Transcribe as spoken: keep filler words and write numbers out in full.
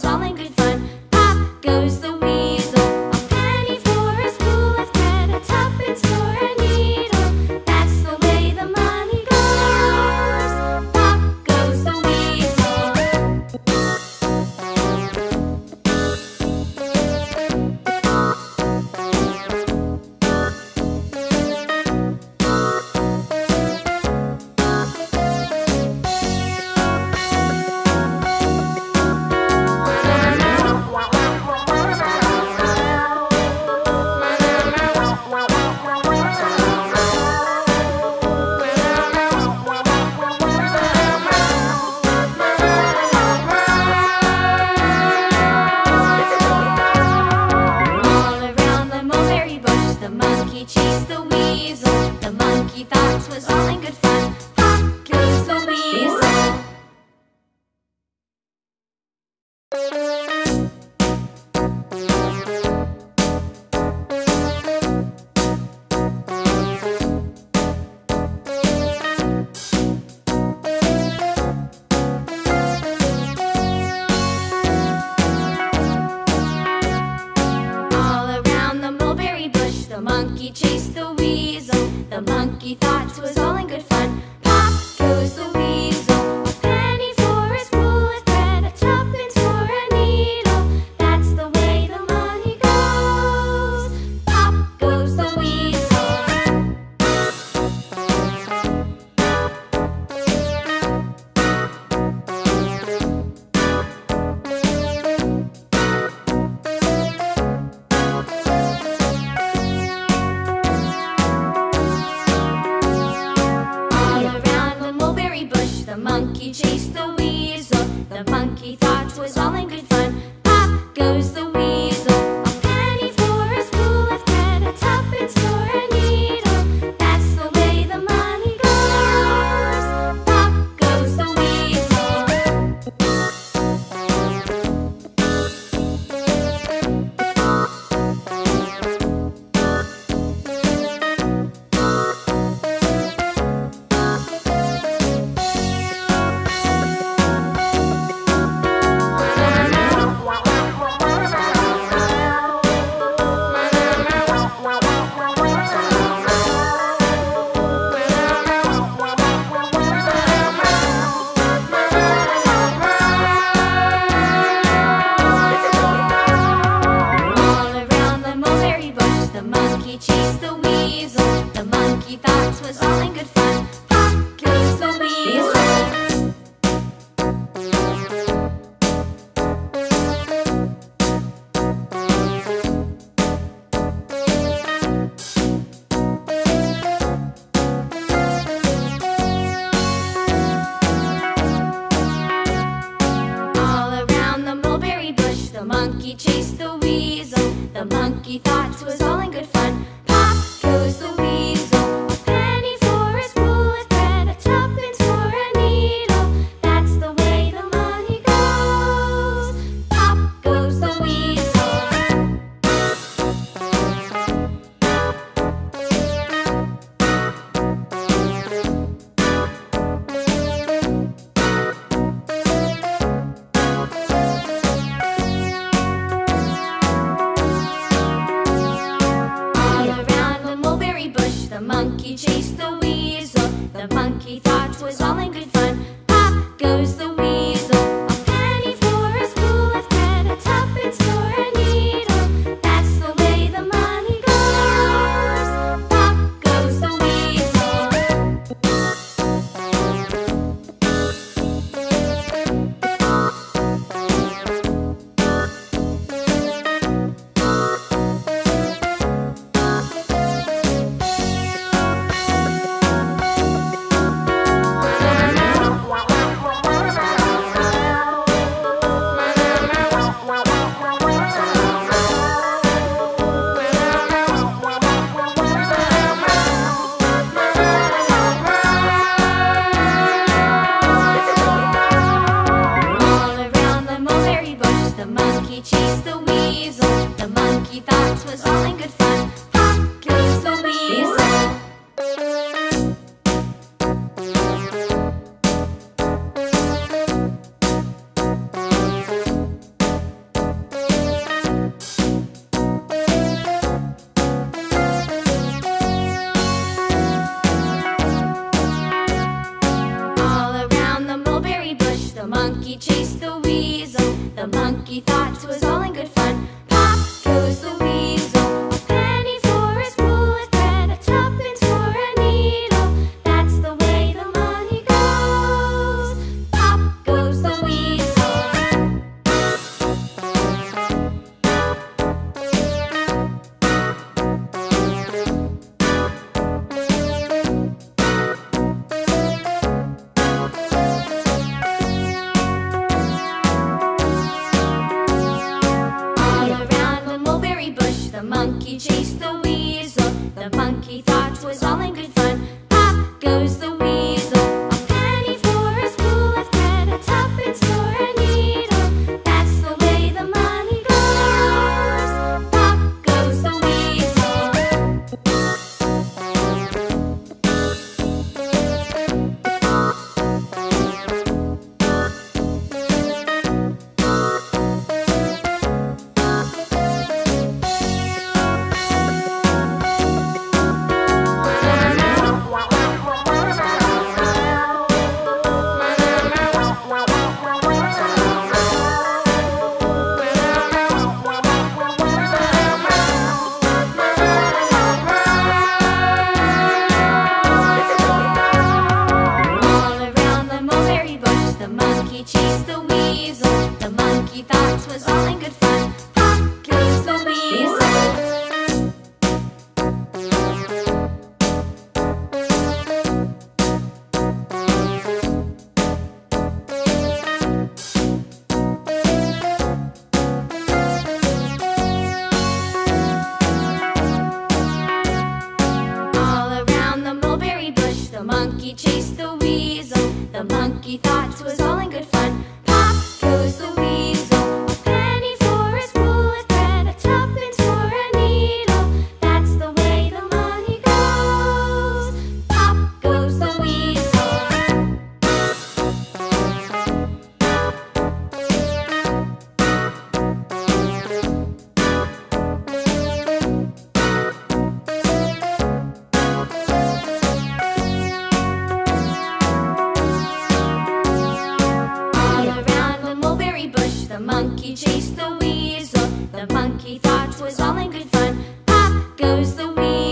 all in good fun. Pop goes the weasel, a penny for a spool of thread, a tuppence for a needle. That's the way the money goes. Pop goes the weasel. The monkey chased the weasel. The monkey thought 'twas all in good fun. Pop goes the weasel, a penny for a spool of thread, a tuppence for a needle. That's the way the money goes. Pop goes the weasel. The monkey chased the weasel. The monkey thought 'twas all in good fun. Pop goes the weasel, a penny for a spool of thread, a tuppence for a needle. That's the way the money goes. Pop goes the weasel. Chased the weasel. The monkey thought 'twas all in good fun. Pop goes the weasel. All around the mulberry bush, the monkey chased the weasel. The monkey thought 'twas all in good fun. Pop goes the weasel, a penny for a spool of thread, a tuppence for a needle. That's the way the money goes. Pop goes the weasel. The monkey chased the weasel. The monkey thought 'twas all in good fun. Pop goes the weasel, a penny for a spool of thread, a tuppence for a needle. That's the way the money goes. Pop goes the weasel. chased the weasel. The monkey thought 'twas all in good fun. Pop goes the weasel. A penny for a spool of thread, a tuppence for a needle. That's the way the money goes. Pop goes the weasel. Chased the weasel. The monkey thought 'twas all in good fun. Pop goes the weasel. All around the mulberry bush, the monkey chased the weasel. The monkey thought 'twas all in good fun. Pop goes the weasel. A penny for a spool of thread, a tuppence for a needle. That's the way the money goes. Pop goes the weasel. The monkey chased the weasel. The monkey thought 'twas all in good fun. Pop goes the weasel.